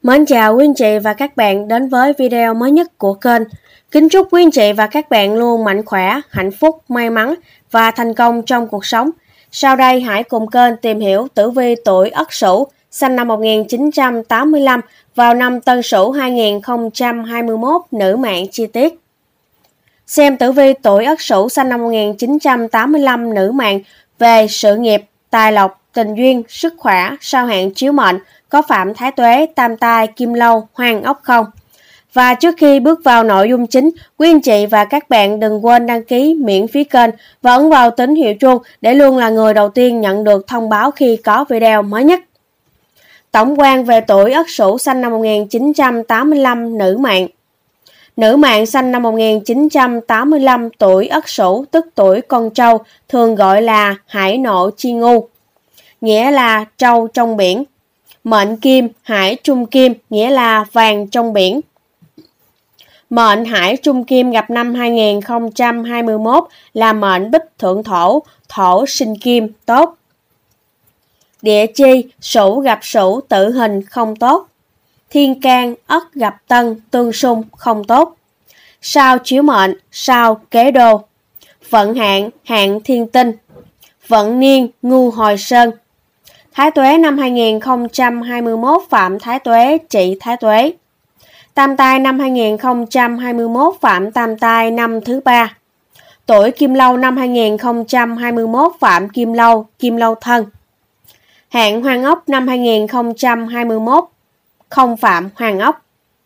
Mến chào quý anh chị và các bạn đến với video mới nhất của kênh. Kính chúc quý anh chị và các bạn luôn mạnh khỏe, hạnh phúc, may mắn và thành công trong cuộc sống. Sau đây hãy cùng kênh tìm hiểu tử vi tuổi Ất Sửu, sinh năm 1985 vào năm Tân Sửu 2021 nữ mạng chi tiết. Xem tử vi tuổi Ất Sửu sinh năm 1985 nữ mạng về sự nghiệp, tài lộc, tình duyên, sức khỏe, sao hạn chiếu mệnh, có Phạm Thái Tuế, Tam Tai, Kim Lâu, Hoàng Ốc không? Và trước khi bước vào nội dung chính, quý anh chị và các bạn đừng quên đăng ký miễn phí kênh và ấn vào tín hiệu chuông để luôn là người đầu tiên nhận được thông báo khi có video mới nhất. Tổng quan về tuổi Ất Sửu sinh năm 1985 nữ mạng. Nữ mạng sinh năm 1985 tuổi Ất Sửu tức tuổi con trâu, thường gọi là hải nộ chi ngu, nghĩa là trâu trong biển. Mệnh Kim, hải trung kim, nghĩa là vàng trong biển. Mệnh hải trung kim gặp năm 2021 là mệnh Bích thượng thổ, thổ sinh kim, tốt. Địa chi, Sửu gặp Sửu tự hình, không tốt. Thiên can, Ất gặp Tân tương xung, không tốt. Sao chiếu mệnh, sao kế đô. Vận hạn, hạn thiên tinh. Vận niên, ngu hồi sơn. Thái Tuế năm 2021 Phạm Thái Tuế trị Thái Tuế. Tam Tai năm 2021 Phạm Tam Tai năm thứ ba. Tuổi Kim Lâu năm 2021 Phạm Kim Lâu, Kim Lâu thân. Hạn Hoàng Ốc năm 2021 không Phạm Hoàng Ốc.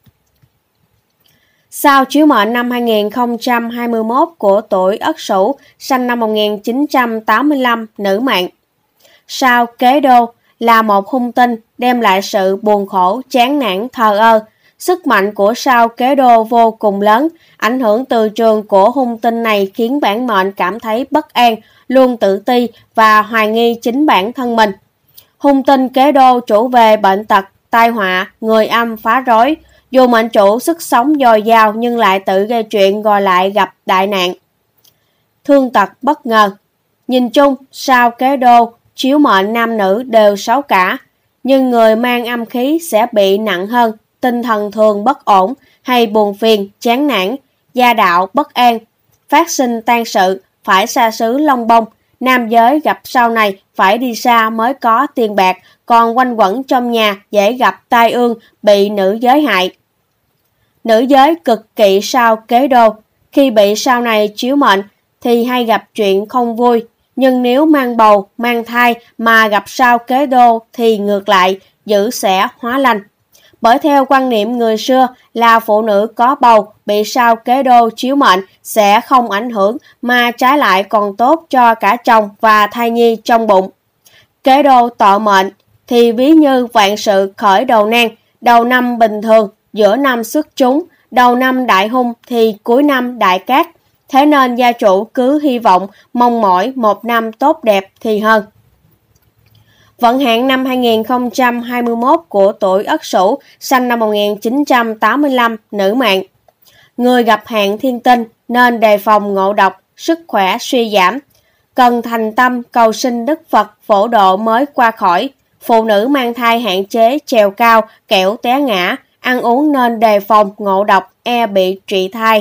Sao chiếu mệnh năm 2021 của tuổi Ất Sửu sinh năm 1985 nữ mạng. Sao kế đô là một hung tinh đem lại sự buồn khổ, chán nản, thờ ơ. Sức mạnh của sao kế đô vô cùng lớn, ảnh hưởng từ trường của hung tinh này khiến bản mệnh cảm thấy bất an, luôn tự ti và hoài nghi chính bản thân mình. Hung tinh kế đô chủ về bệnh tật, tai họa, người âm phá rối. Dù mệnh chủ sức sống dồi dào nhưng lại tự gây chuyện rồi lại gặp đại nạn, thương tật bất ngờ. Nhìn chung, sao kế đô chiếu mệnh nam nữ đều xấu cả, nhưng người mang âm khí sẽ bị nặng hơn, tinh thần thường bất ổn hay buồn phiền, chán nản, gia đạo bất an, phát sinh tan sự, phải xa xứ lông bông. Nam giới gặp sao này phải đi xa mới có tiền bạc, còn quanh quẩn trong nhà dễ gặp tai ương, bị nữ giới hại. Nữ giới cực kỵ sao kế đô, khi bị sao này chiếu mệnh thì hay gặp chuyện không vui, nhưng nếu mang bầu, mang thai mà gặp sao kế đô thì ngược lại, dữ sẽ hóa lành. Bởi theo quan niệm người xưa là phụ nữ có bầu bị sao kế đô chiếu mệnh sẽ không ảnh hưởng mà trái lại còn tốt cho cả chồng và thai nhi trong bụng. Kế đô tọ mệnh thì ví như vạn sự khởi đầu nan, đầu năm bình thường, giữa năm xuất chúng, đầu năm đại hung thì cuối năm đại cát. Thế nên gia chủ cứ hy vọng, mong mỏi một năm tốt đẹp thì hơn. Vận hạn năm 2021 của tuổi Ất Sửu sinh năm 1985 nữ mạng. Người gặp hạn thiên tinh nên đề phòng ngộ độc, sức khỏe suy giảm. Cần thành tâm cầu xin Đức Phật phổ độ mới qua khỏi. Phụ nữ mang thai hạn chế trèo cao, kẻo té ngã. Ăn uống nên đề phòng ngộ độc, e bị trụy thai.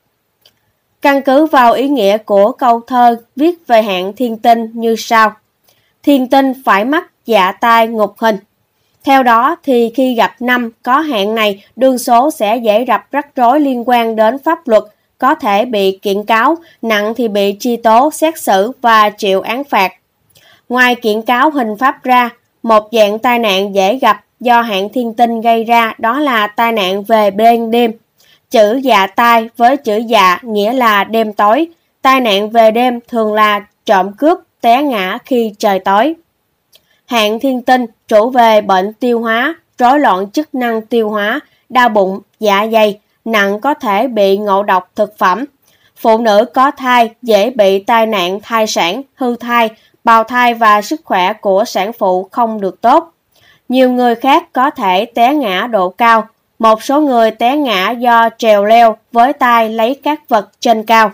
Căn cứ vào ý nghĩa của câu thơ viết về hạn thiên tinh như sau. Thiên tinh phải mắc dạ tai ngục hình. Theo đó thì khi gặp năm có hạn này, đương số sẽ dễ gặp rắc rối liên quan đến pháp luật, có thể bị kiện cáo, nặng thì bị truy tố, xét xử và chịu án phạt. Ngoài kiện cáo hình pháp ra, một dạng tai nạn dễ gặp do hạn thiên tinh gây ra đó là tai nạn về ban đêm. Chữ dạ tai với chữ dạ nghĩa là đêm tối. Tai nạn về đêm thường là trộm cướp, té ngã khi trời tối. Hạn thiên tinh chủ về bệnh tiêu hóa, rối loạn chức năng tiêu hóa, đau bụng, dạ dày, nặng có thể bị ngộ độc thực phẩm. Phụ nữ có thai dễ bị tai nạn thai sản, hư thai, bào thai và sức khỏe của sản phụ không được tốt. Nhiều người khác có thể té ngã độ cao. Một số người té ngã do trèo leo với tay lấy các vật trên cao.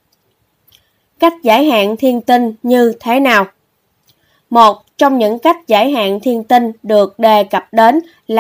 Cách giải hạn thiên tinh như thế nào? Một trong những cách giải hạn thiên tinh được đề cập đến là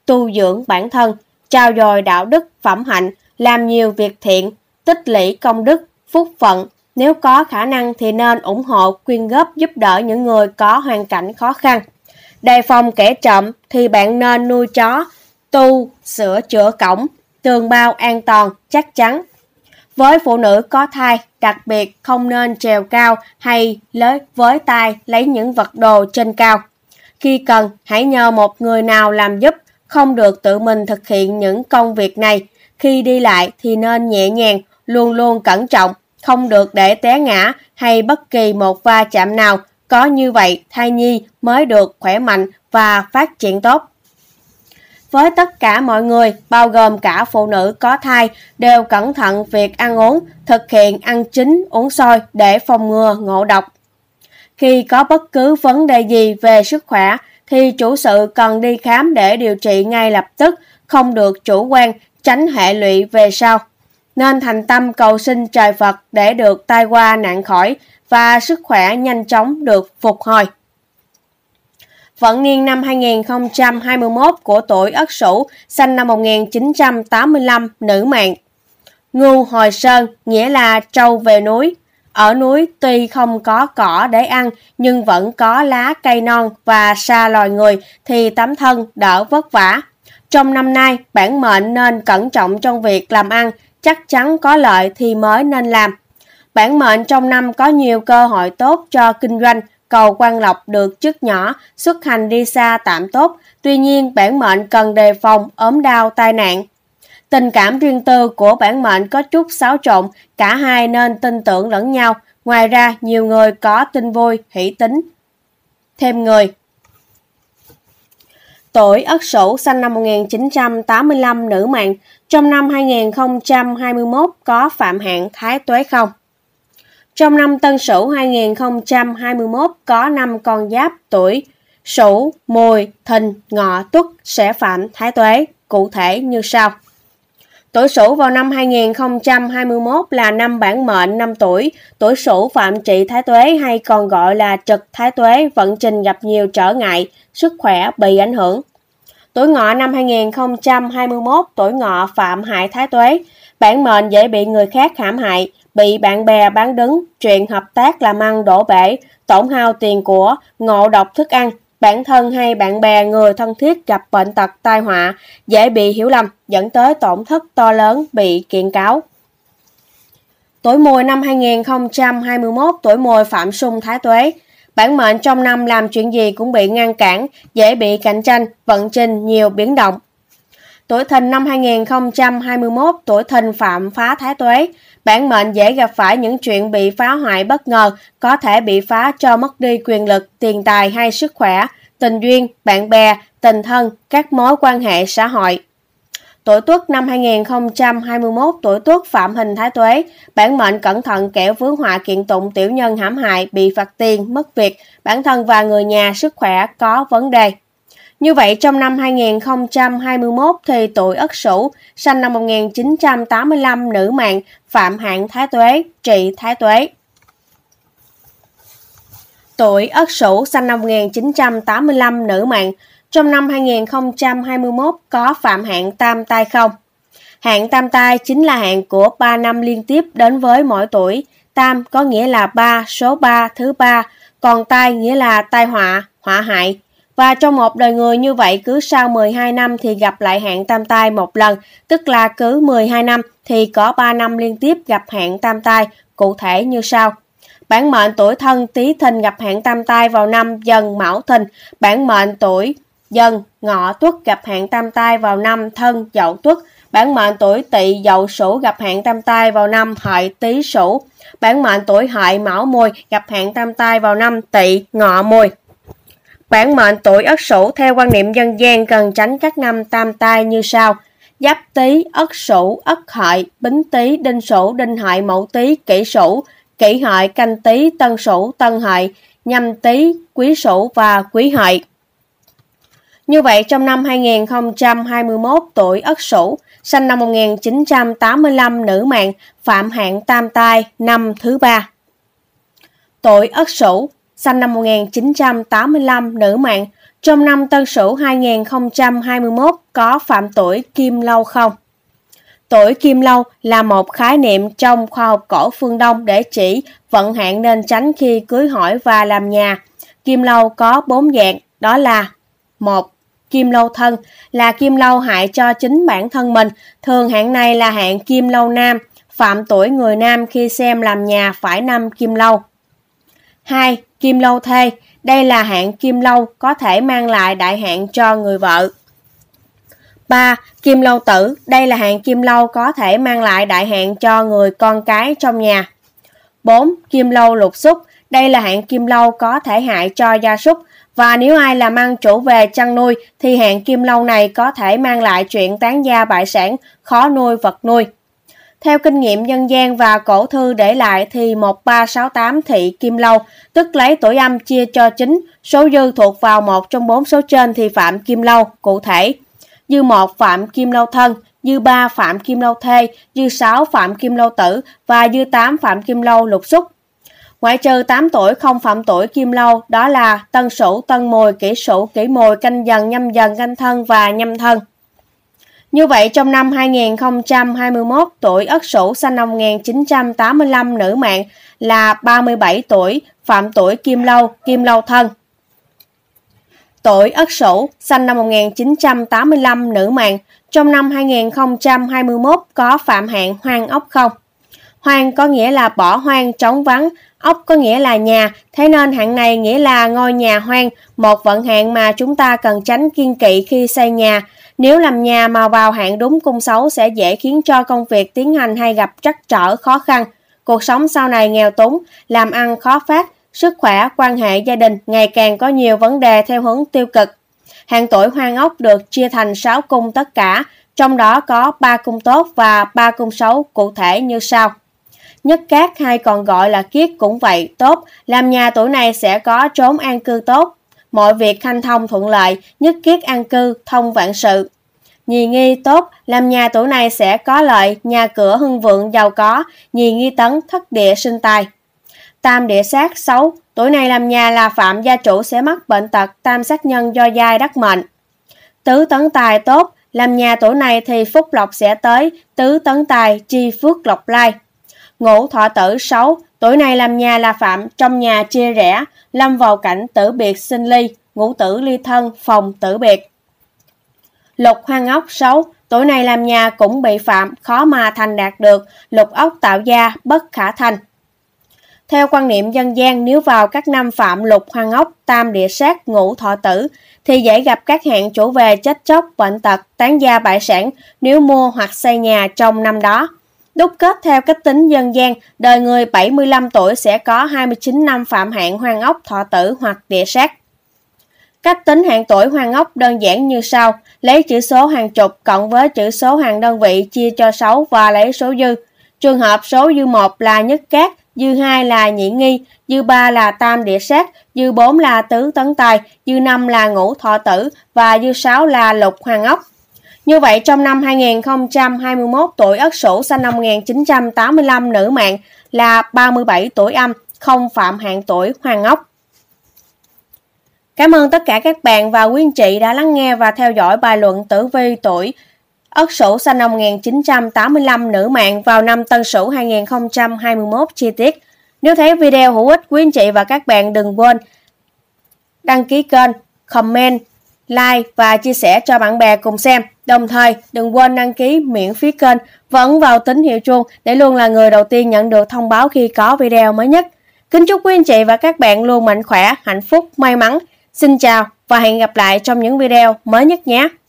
tu dưỡng bản thân, trau dồi đạo đức phẩm hạnh, làm nhiều việc thiện, tích lũy công đức, phúc phận. Nếu có khả năng thì nên ủng hộ, quyên góp giúp đỡ những người có hoàn cảnh khó khăn. Đề phòng kẻ trộm thì bạn nên nuôi chó, sửa chữa cổng, tường bao an toàn, chắc chắn. Với phụ nữ có thai, đặc biệt không nên trèo cao hay với tay lấy những vật đồ trên cao. Khi cần, hãy nhờ một người nào làm giúp, không được tự mình thực hiện những công việc này. Khi đi lại thì nên nhẹ nhàng, luôn luôn cẩn trọng, không được để té ngã hay bất kỳ một va chạm nào. Có như vậy, thai nhi mới được khỏe mạnh và phát triển tốt. Với tất cả mọi người, bao gồm cả phụ nữ có thai, đều cẩn thận việc ăn uống, thực hiện ăn chín, uống sôi để phòng ngừa ngộ độc. Khi có bất cứ vấn đề gì về sức khỏe, thì chủ sự cần đi khám để điều trị ngay lập tức, không được chủ quan, tránh hệ lụy về sau. Nên thành tâm cầu xin trời Phật để được tai qua nạn khỏi và sức khỏe nhanh chóng được phục hồi. Vận niên năm 2021 của tuổi Ất Sửu, sinh năm 1985, nữ mạng. Ngưu hồi sơn nghĩa là trâu về núi. Ở núi tuy không có cỏ để ăn nhưng vẫn có lá cây non và sa loài người thì tấm thân đỡ vất vả. Trong năm nay, bản mệnh nên cẩn trọng trong việc làm ăn, chắc chắn có lợi thì mới nên làm. Bản mệnh trong năm có nhiều cơ hội tốt cho kinh doanh, cầu quan lộc được chức nhỏ, xuất hành đi xa tạm tốt. Tuy nhiên, bản mệnh cần đề phòng ốm đau tai nạn. Tình cảm riêng tư của bản mệnh có chút xáo trộn, cả hai nên tin tưởng lẫn nhau. Ngoài ra, nhiều người có tin vui, hỷ tính thêm người. Tuổi Ất Sửu, sinh năm 1985, nữ mạng. Trong năm 2021 có phạm hạn thái tuế không? Trong năm Tân Sửu 2021 có 5 con giáp tuổi Sửu, Mùi, Thìn, Ngọ, Tuất sẽ phạm thái tuế, cụ thể như sau. Tuổi Sửu vào năm 2021 là năm bản mệnh 5 tuổi. Tuổi Sửu phạm trị thái tuế hay còn gọi là trực thái tuế, vận trình gặp nhiều trở ngại, sức khỏe bị ảnh hưởng. Tuổi Ngọ năm 2021, tuổi Ngọ phạm hại thái tuế. Bản mệnh dễ bị người khác hãm hại, bị bạn bè bán đứng, chuyện hợp tác làm ăn đổ bể, tổn hao tiền của, ngộ độc thức ăn. Bản thân hay bạn bè người thân thiết gặp bệnh tật tai họa, dễ bị hiểu lầm, dẫn tới tổn thất to lớn, bị kiện cáo. Tuổi Mùi năm 2021, tuổi Mùi phạm xung thái tuế. Bản mệnh trong năm làm chuyện gì cũng bị ngăn cản, dễ bị cạnh tranh, vận trình nhiều biến động. Tuổi Thìn năm 2021, tuổi Thìn phạm phá thái tuế. Bản mệnh dễ gặp phải những chuyện bị phá hoại bất ngờ, có thể bị phá cho mất đi quyền lực, tiền tài hay sức khỏe, tình duyên, bạn bè, tình thân, các mối quan hệ xã hội. Tuổi Tuất năm 2021, tuổi Tuất phạm hình thái tuế. Bản mệnh cẩn thận kẻo vướng họa kiện tụng, tiểu nhân hãm hại, bị phạt tiền, mất việc, bản thân và người nhà sức khỏe có vấn đề. Như vậy, trong năm 2021 thì tuổi Ất Sửu, sinh năm 1985, nữ mạng, phạm hạn thái tuế, trị thái tuế. Tuổi Ất Sửu, sinh năm 1985, nữ mạng, trong năm 2021 có phạm hạn tam tai không? Hạn tam tai chính là hạn của 3 năm liên tiếp đến với mỗi tuổi. Tam có nghĩa là 3, số 3, thứ 3, còn tai nghĩa là tai họa, họa hại. Và trong một đời người như vậy, cứ sau 12 năm thì gặp lại hạn tam tai một lần, tức là cứ 12 năm thì có 3 năm liên tiếp gặp hạn tam tai, cụ thể như sau. Bản mệnh tuổi Thân Tý Thìn gặp hạn tam tai vào năm Dần Mão Thìn. Bản mệnh tuổi Dần Ngọ Tuất gặp hạn tam tai vào năm Thân Dậu Tuất. Bản mệnh tuổi Tỵ Dậu Sửu gặp hạn tam tai vào năm Hợi Tý Sửu. Bản mệnh tuổi Hợi Mão Mùi gặp hạn tam tai vào năm Tỵ Ngọ Mùi. Bản mệnh tuổi Ất Sửu theo quan niệm dân gian cần tránh các năm tam tai như sau: Giáp Tý, Ất Sửu, Ất Hợi, Bính Tý, Đinh Sửu, Đinh Hợi, Mậu Tý, Kỷ Sửu, Kỷ Hợi, Canh Tý, Tân Sửu, Tân Hợi, Nhâm Tý, Quý Sửu và Quý Hợi. Như vậy, trong năm 2021, tuổi Ất Sửu, sinh năm 1985, nữ mạng, phạm hạn tam tai, năm thứ 3. Tuổi Ất Sửu, sinh năm 1985, nữ mạng, Trong năm Tân Sửu 2021 có phạm tuổi Kim Lâu không? Tuổi Kim Lâu là một khái niệm trong khoa học cổ phương Đông để chỉ vận hạn nên tránh khi cưới hỏi và làm nhà. Kim Lâu có 4 dạng, đó là: 1. Kim Lâu thân là kim lâu hại cho chính bản thân mình, thường hạn này là hạn Kim Lâu nam, phạm tuổi người nam khi xem làm nhà phải năm Kim Lâu. 2. Kim Lâu thê, đây là hạn Kim Lâu có thể mang lại đại hạn cho người vợ. 3. Kim Lâu tử, đây là hạn Kim Lâu có thể mang lại đại hạn cho người con cái trong nhà. 4. Kim Lâu lục xúc, đây là hạn Kim Lâu có thể hại cho gia súc, và nếu ai làm ăn chủ về chăn nuôi thì hạn Kim Lâu này có thể mang lại chuyện tán gia bại sản, khó nuôi vật nuôi. Theo kinh nghiệm dân gian và cổ thư để lại thì 1368 thị Kim Lâu, tức lấy tuổi âm chia cho 9, số dư thuộc vào một trong 4 số trên thì phạm Kim Lâu, cụ thể: dư 1 phạm Kim Lâu thân, dư 3 phạm Kim Lâu thê, dư 6 phạm Kim Lâu tử và dư 8 phạm Kim Lâu lục xúc. Ngoại trừ 8 tuổi không phạm tuổi Kim Lâu, đó là Tân Sửu, Tân Mùi, Kỷ Sửu, Kỷ Mùi, Canh Dần, Nhâm Dần, Canh Thân và Nhâm Thân. Như vậy, trong năm 2021, tuổi Ất Sửu sinh năm 1985 nữ mạng là 37 tuổi, phạm tuổi Kim Lâu thân. Tuổi Ất Sửu sinh năm 1985 nữ mạng, trong năm 2021 có phạm hạn hoang ốc không? Hoang có nghĩa là bỏ hoang, trống vắng, ốc có nghĩa là nhà, thế nên hạn này nghĩa là ngôi nhà hoang, một vận hạn mà chúng ta cần tránh kiêng kỵ khi xây nhà. Nếu làm nhà mà vào hạn đúng cung xấu sẽ dễ khiến cho công việc tiến hành hay gặp trắc trở khó khăn. Cuộc sống sau này nghèo túng, làm ăn khó phát, sức khỏe, quan hệ gia đình ngày càng có nhiều vấn đề theo hướng tiêu cực. Hạn tuổi hoang ốc được chia thành 6 cung tất cả, trong đó có 3 cung tốt và 3 cung xấu, cụ thể như sau. Nhất cát hay còn gọi là kiết cũng vậy, tốt, làm nhà tuổi này sẽ có chốn an cư tốt, mọi việc hanh thông thuận lợi, nhất kiết an cư, thông vạn sự. Nhì nghi tốt, làm nhà tuổi này sẽ có lợi, nhà cửa hưng vượng giàu có, nhì nghi tấn, thất địa sinh tài. Tam địa sát xấu, tuổi này làm nhà là phạm gia chủ sẽ mắc bệnh tật, tam sát nhân do giai đắc mệnh. Tứ tấn tài tốt, làm nhà tuổi này thì phúc lộc sẽ tới, tứ tấn tài chi phước lộc lai. Ngũ thọ tử xấu, tuổi này làm nhà là phạm trong nhà chia rẽ, lâm vào cảnh tử biệt sinh ly, ngũ tử ly thân, phòng tử biệt. Lục hoang ốc xấu, tuổi này làm nhà cũng bị phạm, khó mà thành đạt được, lục ốc tạo gia, bất khả thành. Theo quan niệm dân gian, nếu vào các năm phạm lục hoang ốc, tam địa sát, ngũ thọ tử thì dễ gặp các hạn chủ về chết chóc, bệnh tật, tán gia bại sản nếu mua hoặc xây nhà trong năm đó. Đúc kết theo cách tính dân gian, đời người 75 tuổi sẽ có 29 năm phạm hạn hoang ốc, thọ tử hoặc địa sát. Cách tính hạn tuổi hoang ốc đơn giản như sau: lấy chữ số hàng chục cộng với chữ số hàng đơn vị chia cho 6 và lấy số dư. Trường hợp số dư 1 là nhất cát, dư 2 là nhị nghi, dư 3 là tam địa sát, dư 4 là tứ tấn tài, dư 5 là ngũ thọ tử và dư 6 là lục hoang ốc. Như vậy, trong năm 2021, tuổi Ất Sửu sinh năm 1985 nữ mạng là 37 tuổi âm, không phạm hạn tuổi hoang ốc. Cảm ơn tất cả các bạn và quý anh chị đã lắng nghe và theo dõi bài luận tử vi tuổi Ất Sửu sinh năm 1985 nữ mạng vào năm Tân Sửu 2021 chi tiết. Nếu thấy video hữu ích, quý anh chị và các bạn đừng quên đăng ký kênh, comment, like và chia sẻ cho bạn bè cùng xem. Đồng thời, đừng quên đăng ký miễn phí kênh và ấn vào tín hiệu chuông để luôn là người đầu tiên nhận được thông báo khi có video mới nhất. Kính chúc quý anh chị và các bạn luôn mạnh khỏe, hạnh phúc, may mắn. Xin chào và hẹn gặp lại trong những video mới nhất nhé!